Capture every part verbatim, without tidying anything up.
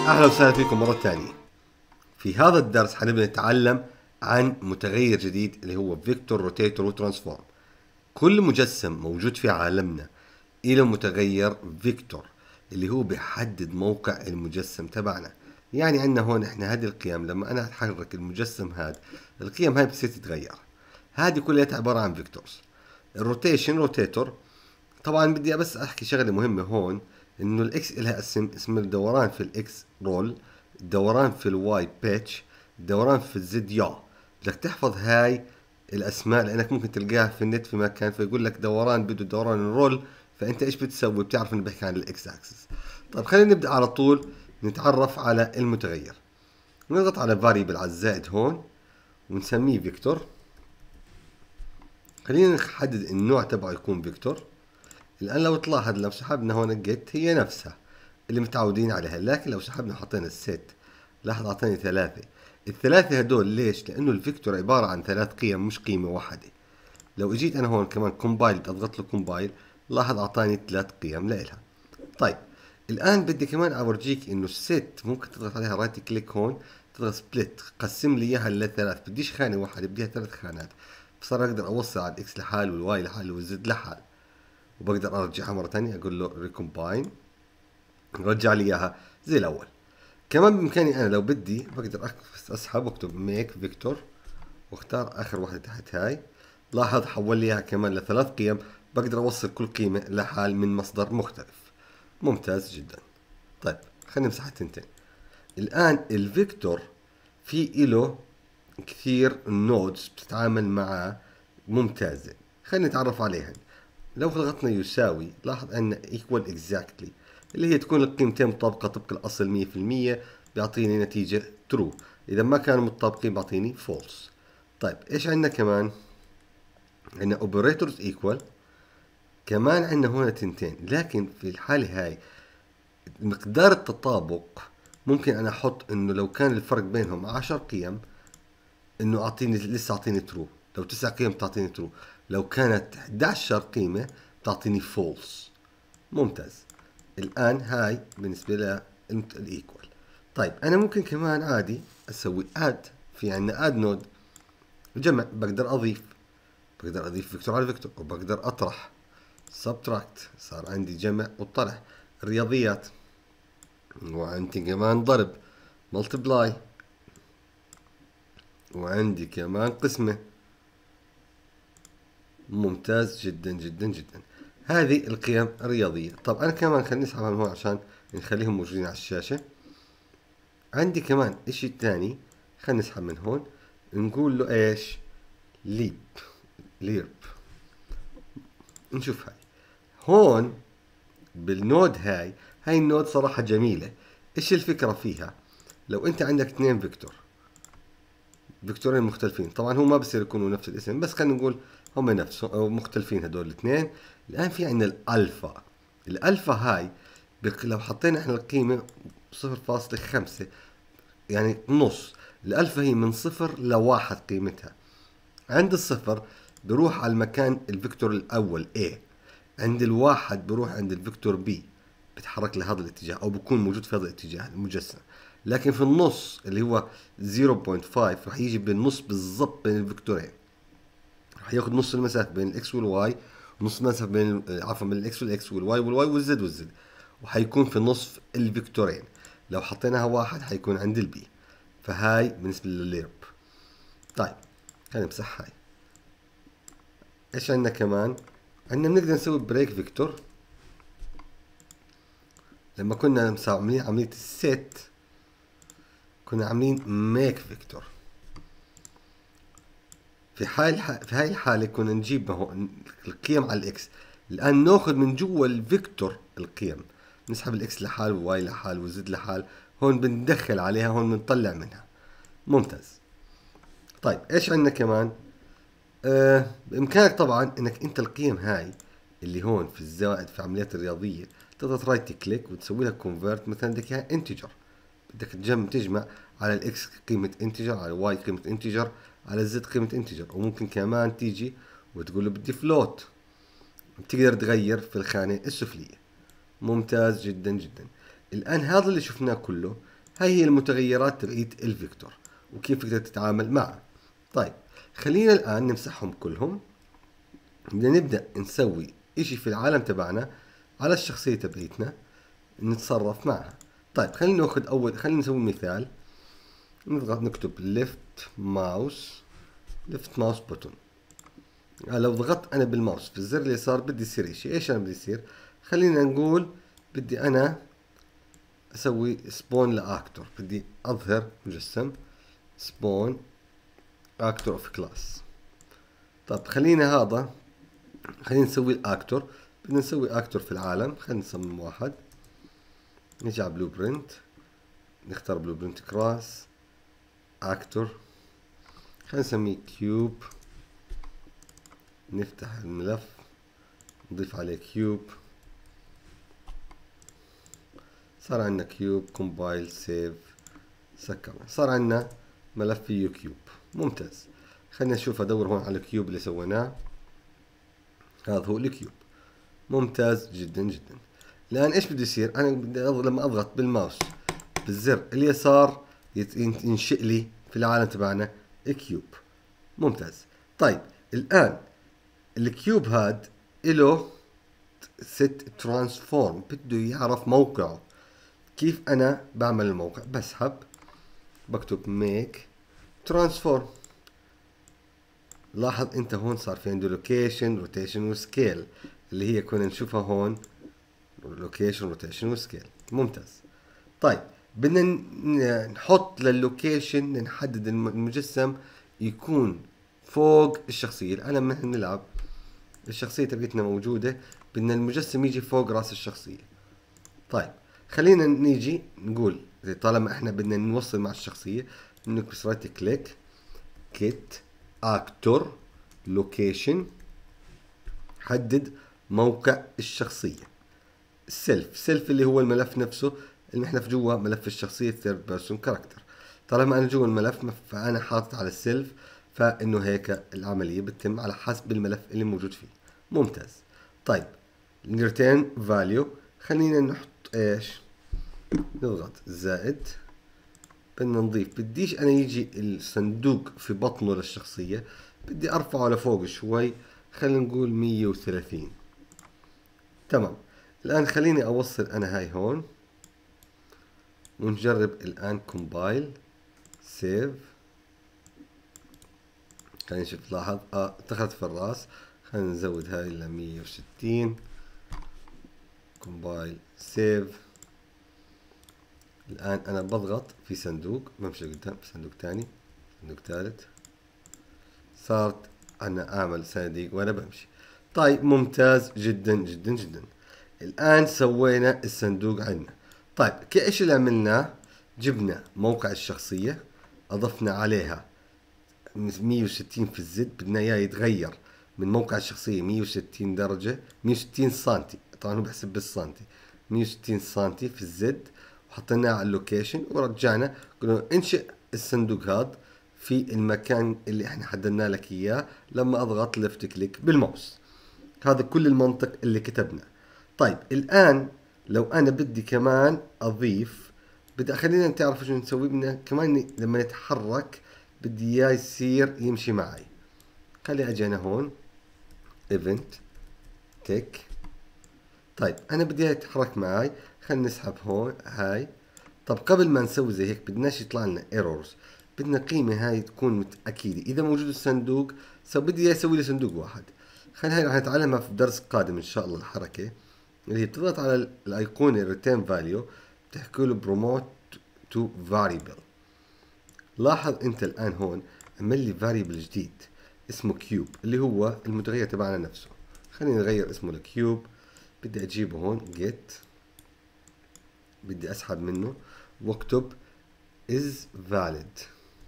أهلا وسهلا فيكم مرة ثانية. في هذا الدرس حنبدأ نتعلم عن متغير جديد اللي هو فيكتور روتيتور وترانسفورم. كل مجسم موجود في عالمنا له متغير فيكتور اللي هو بيحدد موقع المجسم تبعنا. يعني عندنا هون احنا هذه القيم، لما انا اتحرك المجسم هذا القيم هاي بتصير تتغير. هذه كلها عبارة عن فيكتورز. الروتيشن روتيتور، طبعا بدي بس احكي شغله مهمه هون، انه الاكس لها اسم اسم الدوران في الاكس رول، الدوران في الواي بيتش، الدوران في الزد يا. بدك تحفظ هاي الاسماء لانك ممكن تلقاها في النت في مكان فيقول لك دوران بده دوران الرول، فانت ايش بتسوي؟ بتعرف انه بحكي عن الاكس اكسس. طيب خلينا نبدا على طول نتعرف على المتغير. نضغط على فاريبل على الزائد هون ونسميه فيكتور. خلينا نحدد النوع تبعه يكون فيكتور. الآن لو تلاحظ لو سحبنا هون الجيت هي نفسها اللي متعودين عليها، لكن لو سحبنا حطينا الست لاحظ أعطاني ثلاثة. الثلاثة هدول ليش؟ لأنه الفيكتور عبارة عن ثلاث قيم مش قيمة واحدة. لو اجيت أنا هون كمان كومبايل أضغط له كومبايل لاحظ أعطاني ثلاث قيم لإلها. طيب الآن بدي كمان أورجيك إنه الست ممكن تضغط عليها رايت كليك هون تضغط سبليت قسم لي إياها لثلاث، بديش خانة واحدة بديها ثلاث خانات، فصار أقدر أوصل على الإكس لحال والواي لحال والزد لحال، وبقدر ارجعها مره ثانيه اقول له ريكومباين رجع لي اياها زي الاول. كمان بامكاني انا لو بدي بقدر اسحب واكتب ميك فيكتور واختار اخر واحده تحت هاي، لاحظ حول لي اياها كمان لثلاث قيم، بقدر اوصل كل قيمه لحال من مصدر مختلف. ممتاز جدا. طيب خلينا نمسح التنتين. الان الفيكتور في له كثير نودز بتتعامل معاه ممتازه، خلينا نتعرف عليهن. لو ضغطنا يساوي لاحظ ان equal exactly اللي هي تكون القيمتين مطابقة طبق الأصل مية في المية بيعطيني نتيجة true، إذا ما كانوا متطابقين بيعطيني false. طيب إيش عندنا كمان؟ عندنا operators equal، كمان عندنا هنا تنتين، لكن في الحالة هاي مقدار التطابق ممكن أنا أحط إنه لو كان الفرق بينهم عشر قيم إنه أعطيني لسه أعطيني true، لو تسع قيم تعطيني true، لو كانت إحدى عشر قيمة تعطيني false. ممتاز. الآن هاي بالنسبة للإيكوال. طيب أنا ممكن كمان عادي أسوي add، في عندنا add node جمع، بقدر أضيف بقدر أضيف فيكتور على فيكتور، وبقدر أطرح subtract، صار عندي جمع وطرح. الرياضيات، وعندي كمان ضرب multiply، وعندي كمان قسمة. ممتاز جدا جدا جدا. هذه القيم الرياضية. طب أنا كمان خليني أسحبها من هون عشان نخليهم موجودين على الشاشة. عندي كمان إشي تاني، خلينا نسحب من هون نقول له إيش؟ ليب ليرب. نشوف هاي هون بالنود. هاي هاي النود صراحة جميلة. إيش الفكرة فيها؟ لو أنت عندك اثنين فيكتور فيكتورين مختلفين، طبعا هو ما بصير يكونوا نفس الاسم، بس خلينا نقول هم نفسهم أو مختلفين هدول الاثنين. الآن في عندنا الألفا. الألفا هاي لو حطينا احنا القيمة صفر فاصلة خمسة يعني نص، الألفا هي من صفر لواحد قيمتها. عند الصفر بروح على المكان الفيكتور الأول A، عند الواحد بروح عند الفيكتور B بتحرك لهذا الاتجاه أو بكون موجود في هذا الاتجاه المجسم. لكن في النص اللي هو صفر فاصلة خمسة راح يجي بالنص بالضبط بين الفيكتورين، راح ياخذ نص المسافة بين الإكس والواي، ونص المسافة بين عفوا بين الإكس والإكس والواي والواي والزد والزد، وحيكون في نصف الفيكتورين. لو حطيناها واحد حيكون عند البي. فهاي بالنسبة للليرب. طيب خلينا نمسح هاي. ايش عندنا كمان؟ عندنا بنقدر نسوي بريك فيكتور. لما كنا عاملين عملية الست كنا عاملين ميك فيكتور. في حال في هاي الحالة كنا نجيب القيم على الاكس. الان ناخذ من جوا الفيكتور القيم، نسحب الاكس لحال والواي لحال والزد لحال، هون بندخل عليها هون بنطلع منها. ممتاز. طيب ايش عندنا كمان؟ آه بامكانك طبعا انك انت القيم هاي اللي هون في الزائد في عمليات الرياضيه تضغط رايت كليك وتسوي لها كونفرت. مثلا بدك اياها انتجر، بدك تجمع تجمع على الاكس قيمه انتجر، على الواي قيمه انتجر، على الزد قيمه انتجر. وممكن كمان تيجي وتقول له بدي فلوت، بتقدر تغير في الخانه السفليه. ممتاز جدا جدا. الان هذا اللي شفناه كله هاي هي المتغيرات تبعيت الفيكتور وكيف تقدر تتعامل معها. طيب خلينا الآن نمسحهم كلهم. بدنا نبدأ نسوي اشي في العالم تبعنا على الشخصية تبعيتنا نتصرف معها. طيب خلينا ناخذ أول، خلينا نسوي مثال. نضغط نكتب left mouse left mouse button. لو ضغطت أنا بالماوس في الزر اليسار بدي يصير اشي. ايش أنا بدي يصير؟ خلينا نقول بدي أنا أسوي سبون لأكتور، بدي أظهر مجسم سبون أكتور أوف كلاس. طب خلينا هذا، خلينا نسوي الأكتور، بدنا نسوي أكتور في العالم. خلينا نصمم واحد، نجي على بلو برنت، نختار بلو برنت كراس أكتور، خلينا نسميه كيوب، نفتح الملف نضيف عليه كيوب، صار عندنا كيوب كومبايل سيف سكرنا، صار عندنا ملف فيه كيوب. ممتاز. خلينا نشوف ادور هون على الكيوب اللي سويناه. هذا هو الكيوب. ممتاز جدا جدا. الان ايش بده يصير؟ انا بدي لما اضغط بالماوس بالزر اليسار ينشئ لي في العالم تبعنا كيوب. ممتاز. طيب الان الكيوب هاد له ست ترانسفورم، بده يعرف موقعه. كيف انا بعمل الموقع؟ بسحب بكتب ميك ترانسفورم. لاحظ انت هون صار في عنده لوكيشن روتيشن وسكيل اللي هي كنا نشوفها هون، لوكيشن روتيشن وسكيل. ممتاز. طيب بدنا نحط لللوكيشن، نحدد المجسم يكون فوق الشخصية. الآن لما نحن نلعب الشخصية تبعتنا موجودة، بدنا المجسم يجي فوق راس الشخصية. طيب خلينا نيجي نقول طالما احنا بدنا نوصل مع الشخصية، نكبس رايت كليك كيت اكتور لوكيشن، حدد موقع الشخصية. السيلف سيلف اللي هو الملف نفسه اللي احنا في جوا ملف الشخصية ثيرد بيرسون كاركتر. طالما انا جوا الملف فانا حاطط على السيلف، فانه هيك العملية بتتم على حسب الملف اللي موجود فيه. ممتاز. طيب نرتين فاليو، خلينا نحط ايش؟ نضغط زائد، بدنا نضيف، بديش انا يجي الصندوق في بطنه للشخصية، بدي ارفعه لفوق شوي، خلينا نقول مية وثلاثين. تمام. الان خليني اوصل انا هاي هون ونجرب الان كومبايل سيف. خلينا نشوف، لاحظ اه دخلت في الراس. خلينا نزود هاي ل مية وستين. كومبايل سيف. الآن أنا بضغط في صندوق، بمشي قدام صندوق تاني، صندوق ثالث، صارت أنا أعمل صناديق وأنا بمشي. طيب ممتاز جدا جدا جدا. الآن سوينا الصندوق عندنا. طيب كإيش اللي عملناه؟ جبنا موقع الشخصية، أضفنا عليها مية وستين في الزد، بدنا إياه يتغير من موقع الشخصية مية وستين درجة، مية وستين سنتي، طبعا هو بحسب بالسنتي، مية وستين سنتي في الزد، وحطيناه على اللوكيشن ورجعنا قلنا انشئ الصندوق هذا في المكان اللي احنا حددنا لك اياه لما اضغط ليفت كليك بالماوس. هذا كل المنطق اللي كتبناه. طيب الان لو انا بدي كمان اضيف، بدي خلينا تعرفوا شو نسوي. بدنا كمان لما نتحرك بدي اياه يصير يمشي معي. خلي اجي انا هون ايفنت تك. طيب انا بدي اياه يتحرك معي، خلينا نسحب هون هاي. طب قبل ما نسوي زي هيك بدناش يطلع لنا ايرورز، بدنا قيمة هاي تكون متأكدة إذا موجود الصندوق. سو بدي اياه يسوي لي صندوق واحد. خلينا هاي رح نتعلمها في درس قادم إن شاء الله. الحركة اللي هي بتضغط على الأيقونة ريتين فاليو، بتحكي له بروموت تو فاريبل. لاحظ أنت الآن هون عمل لي فاريبل جديد اسمه كيوب اللي هو المتغير تبعنا نفسه. خلينا نغير اسمه لكيوب. بدي أجيبه هون جيت، بدي أسحب منه واكتب is valid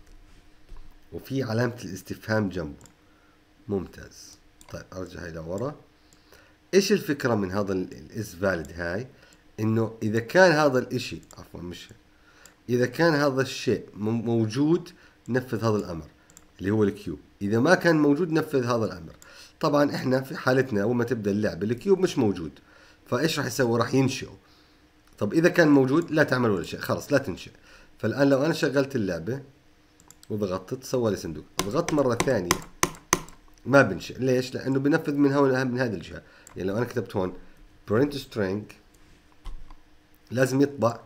وفي علامة الاستفهام جنبه. ممتاز. طيب ارجع هاي لورا. ايش الفكرة من هذا ال is valid هاي؟ انه اذا كان هذا الاشي، عفوا مش، اذا كان هذا الشيء موجود نفذ هذا الامر اللي هو الكيوب، اذا ما كان موجود نفذ هذا الامر. طبعا احنا في حالتنا اول ما تبدا اللعبة الكيوب مش موجود، فايش راح يسوي؟ راح ينشئه. طب اذا كان موجود لا تعمل ولا شيء، خلاص لا تنشئ. فالان لو انا شغلت اللعبه وضغطت سوى لي صندوق، ضغطت مره ثانيه ما بنشئ. ليش؟ لانه بنفذ من هون من هذه الجهه. يعني لو انا كتبت هون print string لازم يطبع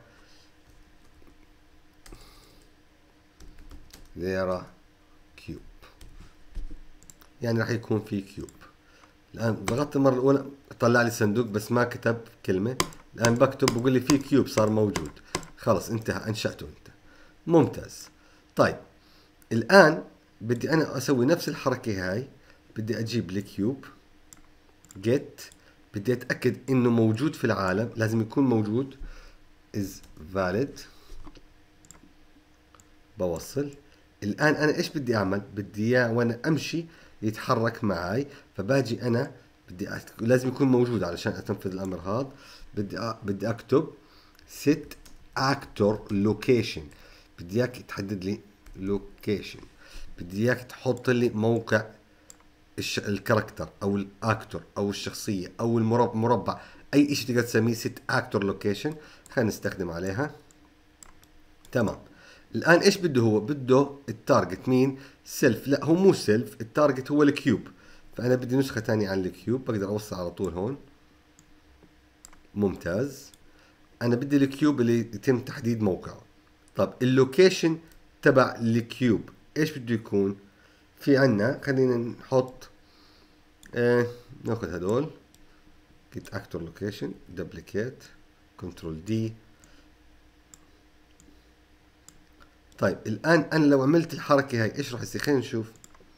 there cube، يعني راح يكون في كيوب. الان ضغطت المره الاولى طلع لي صندوق بس ما كتب كلمه. الان بكتب بقول لي في كيوب صار موجود، خلص انتهى، انشأته انت. ممتاز. طيب الان بدي انا اسوي نفس الحركه هاي، بدي اجيب الكيوب get، بدي اتاكد انه موجود في العالم، لازم يكون موجود is valid، بوصل. الان انا ايش بدي اعمل؟ بدي اياه وانا امشي يتحرك معي، فباجي انا بدي أت... لازم يكون موجود علشان اتنفذ الامر هذا. بدي أ... بدي اكتب set actor location، بدي اياك تحدد لي location، بدي اياك تحط لي موقع الش... الكاركتر او الاكتور او الشخصيه او المربع مربع. اي شيء تقدر تسميه set actor location، خلينا نستخدم عليها. تمام. الان ايش بده هو؟ بده التارجت مين؟ سيلف. لا هو مو سيلف، التارجت هو الكيوب. فانا بدي نسخه ثانيه عن الكيوب، بقدر اوصل على طول هون. ممتاز. انا بدي الكيوب اللي يتم تحديد موقعه. طب اللوكيشن تبع الكيوب ايش بده يكون؟ في عنا خلينا نحط آه ناخذ هدول جيت اكتور لوكيشن دبليكيت كنترول دي. طيب الان انا لو عملت الحركه هاي ايش راح يصير؟ خلينا نشوف.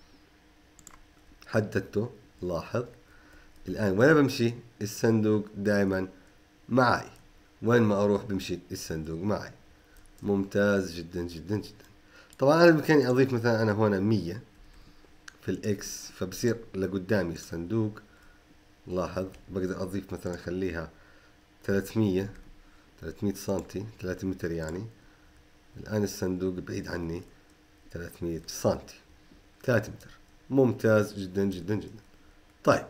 حددته، لاحظ الان وانا بمشي الصندوق دائما معي، وين ما اروح بمشي الصندوق معي. ممتاز جدا جدا جدا. طبعا انا بامكاني اضيف مثلا انا هون مية في الاكس، فبصير لقدامي الصندوق. لاحظ بقدر اضيف مثلا اخليها ثلاثمية ثلاثمية سنتي، ثلاثة متر يعني. الان الصندوق بعيد عني ثلاثمية سنتي، ثلاثة متر. ممتاز جدا جدا جدا. طيب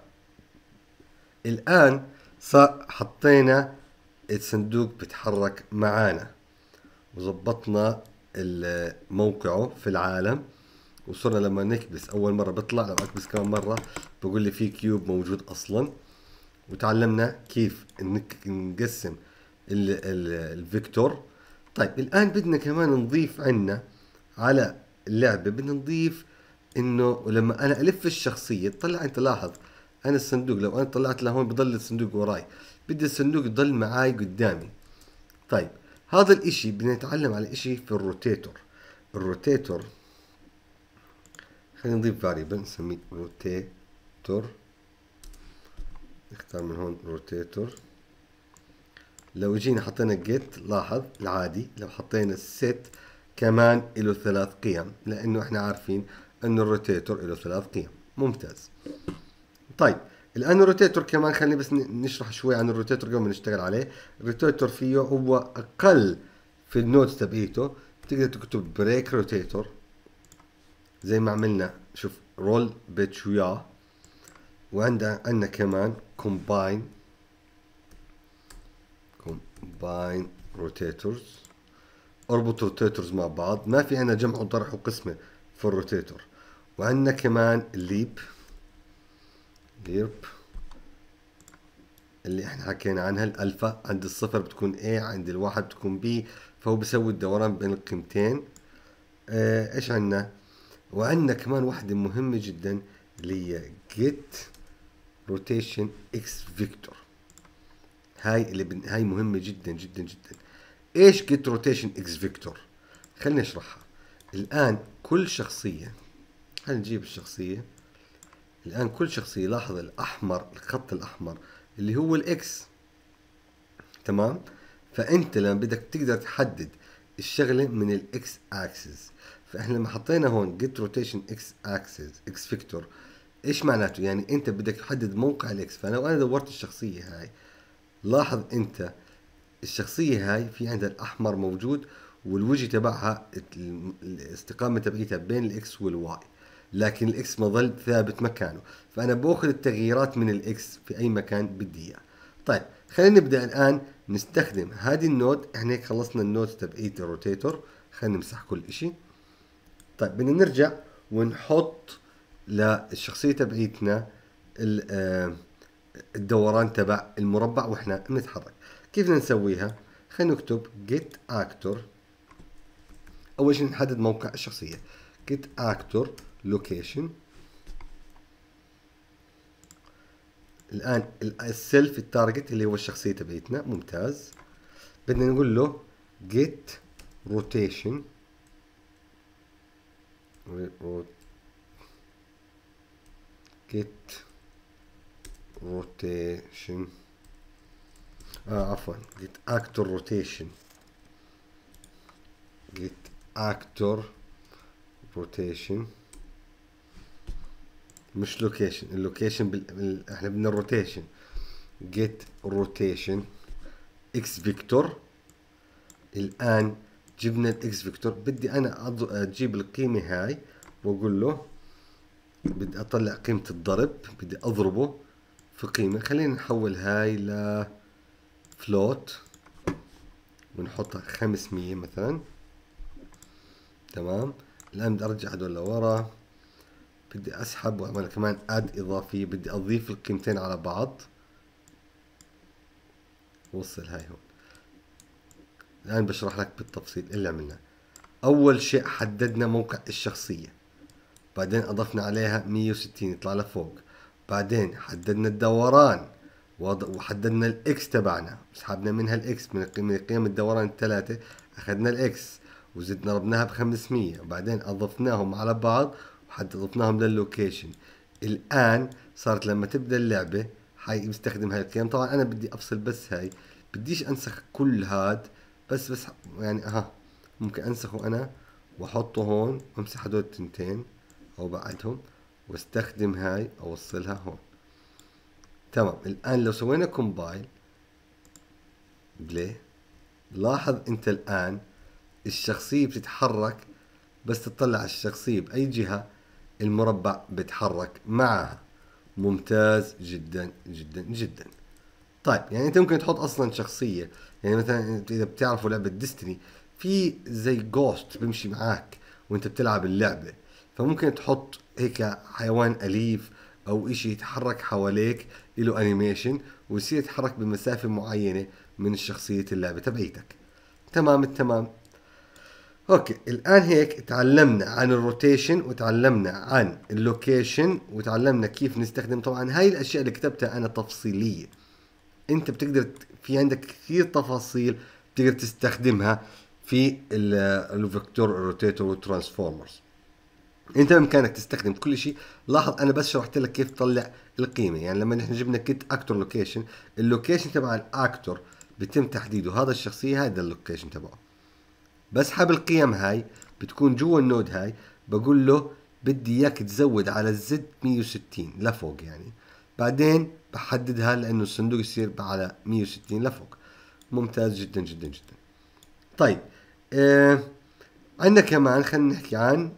الآن صار حطينا الصندوق بيتحرك معانا، وظبطنا موقعه في العالم، وصرنا لما نكبس أول مرة بيطلع، لو أكبس كمان مرة بقول لي في كيوب موجود أصلا. وتعلمنا كيف نقسم الفيكتور. طيب الآن بدنا كمان نضيف عنا على اللعبة، بدنا نضيف انه لما انا الف الشخصيه طلع، انت لاحظ انا الصندوق لو انا طلعت لهون بضل الصندوق وراي، بدي الصندوق يضل معاي قدامي. طيب هذا الاشي بدنا نتعلم على اشي في الروتيتور. الروتيتور خلينا نضيف فاريبل نسميه روتيتور. نختار من هون روتيتور. لو جينا حطينا جيت، لاحظ العادي لو حطينا الست كمان له ثلاث قيم، لانه احنا عارفين انه الروتيتور له ثلاث قيم. ممتاز. طيب الان الروتيتور كمان خلينا بس نشرح شوي عن الروتيتور قبل ما نشتغل عليه. الروتيتور فيه هو اقل في النودز تبعيته، تقدر تكتب بريك روتيتور زي ما عملنا، شوف رول بيتش وياه. وعندنا عندنا كمان كومباين كومباين روتيتورز، اربط روتيتورز مع بعض. ما في عندنا جمع وطرح وقسمه في الروتيتور. وعندنا كمان الليب ليرب اللي احنا حكينا عنها. الالفا عند الصفر بتكون A، عند الواحد بتكون B، فهو بيسوي الدوران بين القيمتين. اه ايش عندنا؟ وعندنا كمان واحدة مهمة جدا اللي هي get rotation x vector. هاي اللي بن... هاي مهمة جدا جدا جدا. ايش get rotation x vector؟ خلينا نشرحها. الان كل شخصية، خلينا نجيب الشخصية. الآن كل شخصية، لاحظ الأحمر، الخط الأحمر اللي هو الإكس. تمام؟ فأنت لما بدك تقدر تحدد الشغلة من الإكس أكسس. فإحنا لما حطينا هون get rotation إكس أكسس إكس فيكتور، إيش معناته؟ يعني أنت بدك تحدد موقع الإكس. فلو أنا دورت الشخصية هاي، لاحظ أنت الشخصية هاي في عندها الأحمر موجود، والوجه تبعها الاستقامة تبعيتها بين الإكس والواي، لكن الاكس ما ظل ثابت مكانه. فانا باخذ التغييرات من الاكس في اي مكان بدي اياه. طيب خلينا نبدأ الآن نستخدم هذه النود. احنا هيك خلصنا النود تبعيت الروتيتور، خلينا نمسح كل اشي. طيب بدنا نرجع ونحط للشخصية تبعيتنا الدوران تبع المربع واحنا بنتحرك. كيف بدنا نسويها؟ خلينا نكتب get actor. اول شيء نحدد موقع الشخصية get actor location. الان السيلف التارجت اللي هو الشخصية تبعيتنا، ممتاز. بدنا نقول له get rotation get rotation اه عفوا get actor rotation get actor rotation مش لوكيشن. اللوكيشن بال... احنا بدنا الروتيشن. get rotation x vector. الان جبنا الاكس فيكتور. بدي انا اجيب القيمة هاي واقول له بدي اطلع قيمة الضرب، بدي اضربه في قيمة. خلينا نحول هاي ل فلوت ونحطها خمسمية مثلا. تمام. الان بدي ارجع هدول لورا، بدي اسحب واعمل كمان اد اضافية، بدي اضيف القيمتين على بعض. وصل هاي هون. الان بشرح لك بالتفصيل اللي عملناه. اول شيء حددنا موقع الشخصية، بعدين اضفنا عليها مية وستين يطلع لفوق، بعدين حددنا الدوران وحددنا الاكس تبعنا، سحبنا منها الاكس من قيم الدوران الثلاثة، اخذنا الاكس وزدنا ضربناها ب خمسمية، وبعدين اضفناهم على بعض وحتى ضفناهم لللوكيشن. الان صارت لما تبدا اللعبة حي مستخدم هاي القيم. طبعا انا بدي افصل بس هاي، بديش انسخ كل هاد، بس بس يعني اها ممكن انسخه انا واحطه هون وامسح هدول التنتين او بعدهم واستخدم هاي اوصلها هون. تمام. الان لو سوينا كومبايل بلاي، لاحظ انت الان الشخصية بتتحرك، بس تطلع الشخصية باي جهة المربع بتحرك معها. ممتاز جدا جدا جدا. طيب يعني انت ممكن تحط اصلا شخصية، يعني مثلا اذا بتعرفوا لعبة ديستني في زي جوست بيمشي معاك وانت بتلعب اللعبة، فممكن تحط هيك حيوان اليف او اشي يتحرك حواليك له انيميشن ويصير يتحرك بمسافة معينة من شخصية اللعبة تبعيتك. تمام التمام. اوكي الان هيك تعلمنا عن الروتيشن وتعلمنا عن اللوكيشن وتعلمنا كيف نستخدم. طبعا هاي الاشياء اللي كتبتها انا تفصيلية، انت بتقدر في عندك كثير تفاصيل بتقدر تستخدمها في الفيكتور روتيتور والترانسفورمرز. انت بامكانك تستخدم كل شيء. لاحظ انا بس شرحت لك كيف تطلع القيمه. يعني لما نحن جبنا كيت اكتور لوكيشن، اللوكيشن تبع الاكتور بيتم تحديده، هذا الشخصيه هذا اللوكيشن تبعه. بسحب القيم هاي بتكون جوا النود هاي، بقول له بدي اياك تزود على الزد مية وستين لفوق يعني، بعدين بحددها لانه الصندوق يصير على مية وستين لفوق. ممتاز جدا جدا جدا. طيب آه عندنا كمان خلينا نحكي عن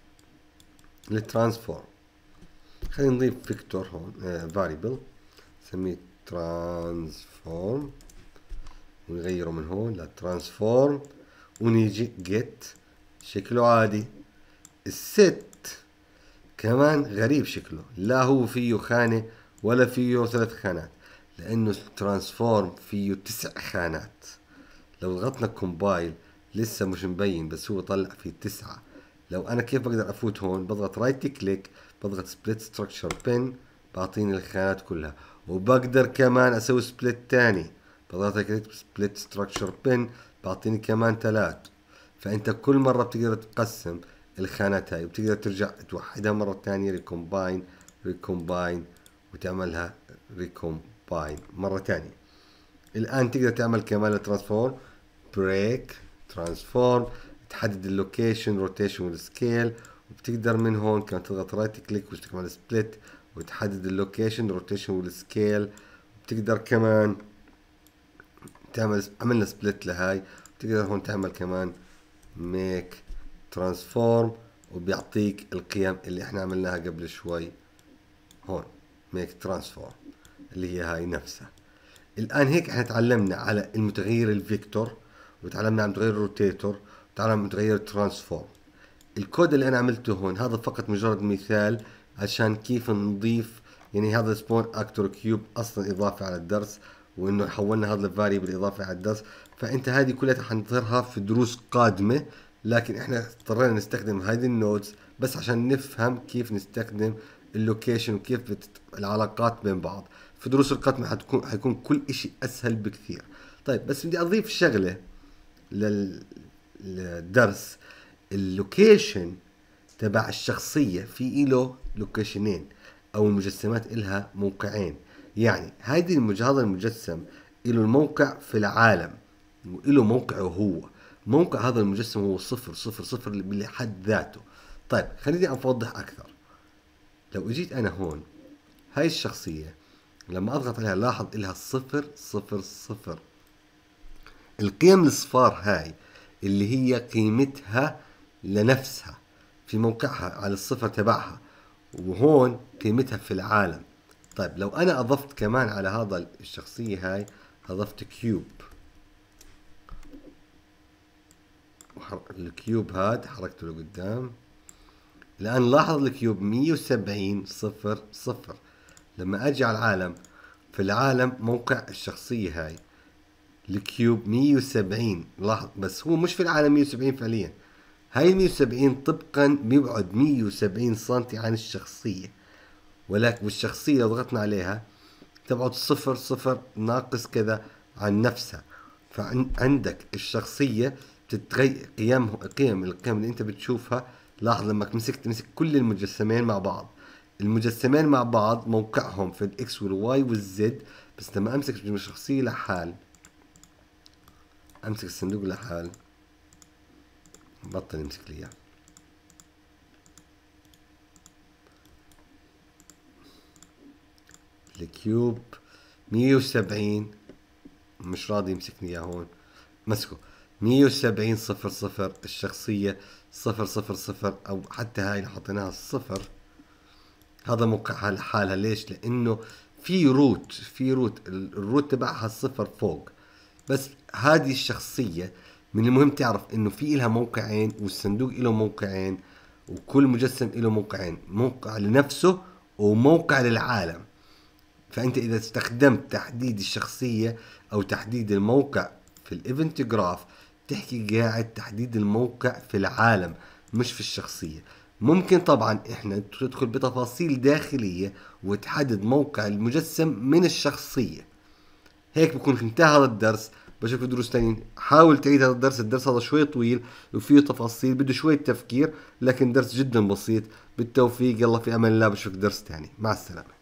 الترانسفورم. خلينا نضيف فيكتور هون فاريبل نسميه ترانسفورم ونغيره من هون لترانسفورم، ونيجي جيت شكله عادي. الست كمان غريب شكله، لا هو فيه خانة ولا فيه ثلاث خانات، لانه الترانسفورم فيه تسع خانات. لو ضغطنا كومبايل لسه مش مبين، بس هو طلع فيه تسعة. لو انا كيف بقدر افوت هون؟ بضغط رايت كليك، بضغط سبليت ستراكشر بين، بعطيني الخانات كلها. وبقدر كمان اسوي سبليت تاني، بضغط كليك سبليت ستراكشر بين، بعطيني كمان ثلاث. فانت كل مرة بتقدر تقسم الخانات هاي وبتقدر ترجع توحدها مرة ثانية، ريكومباين ريكومباين وتعملها ريكومباين مرة ثانية. الان تقدر تعمل كمان الترانسفورم بريك ترانسفورم، تحدد اللوكيشن روتيشن والسكيل، وبتقدر من هون كمان تضغط رايت كليك وتعمل سبليت وتحدد اللوكيشن روتيشن والسكيل. بتقدر كمان تعمل عملنا سبليت لهاي، بتقدر هون تعمل كمان ميك ترانسفورم وبيعطيك القيم اللي احنا عملناها قبل شوي هون ميك ترانسفورم اللي هي هاي نفسها. الآن هيك احنا تعلمنا على المتغير الفيكتور، وتعلمنا على متغير الروتيتور، وتعلمنا على متغير الترانسفورم. الكود اللي انا عملته هون هذا فقط مجرد مثال عشان كيف نضيف، يعني هذا سبون اكتور كيوب اصلا اضافه على الدرس، وانه حولنا هذا الفاريبل اضافه على الدرس. فانت هذه كلها حنظهرها في دروس قادمه، لكن احنا اضطرينا نستخدم هذه النودز بس عشان نفهم كيف نستخدم اللوكيشن وكيف بت... العلاقات بين بعض. في دروس القادمه حتكون حيكون كل اشي اسهل بكثير. طيب بس بدي اضيف شغله لل... للدرس. اللوكيشن تبع الشخصية في إله لوكيشنين، أو المجسمات إلها موقعين. يعني هيدي المج... هذا المجسم إله الموقع في العالم، وإله موقعه هو. موقع هذا المجسم هو صفر صفر صفر بحد ذاته. طيب خليني أوضح أكثر. لو اجيت أنا هون، هاي الشخصية لما أضغط عليها لاحظ إلها صفر صفر صفر. القيم الصفار هاي اللي هي قيمتها لنفسها في موقعها على الصفر تبعها، وهون قيمتها في العالم. طيب لو انا اضفت كمان على هذا الشخصية هاي، اضفت كيوب، الكيوب هاد حركته لقدام. الان لاحظ الكيوب مية وسبعين صفر صفر. لما اجي على العالم، في العالم موقع الشخصية هاي الكيوب مية وسبعين. لاحظ بس هو مش في العالم مية وسبعين فعليا، هاي مية وسبعين طبقا بيبعد مية وسبعين سنتي عن الشخصية، ولكن والشخصية لو ضغطنا عليها تبعد صفر صفر ناقص كذا عن نفسها. فعندك الشخصية بتتغير قيم قيم القيم اللي انت بتشوفها. لاحظ لما مسكت مسك كل المجسمين مع بعض، المجسمين مع بعض موقعهم في الاكس والواي والزد. بس لما امسك الشخصية لحال، امسك الصندوق لحال، بطل يمسك لي اياه. الكيوب مية وسبعين مش راضي يمسكني اياه هون، مسكه مية وسبعين صفر صفر. الشخصية صفر صفر صفر، او حتى هاي اللي حطيناها الصفر، هذا موقعها لحالها. ليش؟ لانه في روت في روت الروت تبعها الصفر فوق. بس هذه الشخصية من المهم تعرف انه في لها موقعين، والصندوق له موقعين، وكل مجسم له موقعين، موقع لنفسه وموقع للعالم. فانت اذا استخدمت تحديد الشخصية او تحديد الموقع في الايفنت جراف، تحكي قاعد تحديد الموقع في العالم مش في الشخصية. ممكن طبعا احنا تدخل بتفاصيل داخلية وتحدد موقع المجسم من الشخصية. هيك بكون انتهى هذا الدرس. بشوف دروس تانيين، حاول تعيد هذا الدرس. الدرس هذا شوي طويل وفيه تفاصيل، بده شوية تفكير، لكن درس جدا بسيط. بالتوفيق، يلا في امان الله، بشوفك درس تاني. مع السلامة.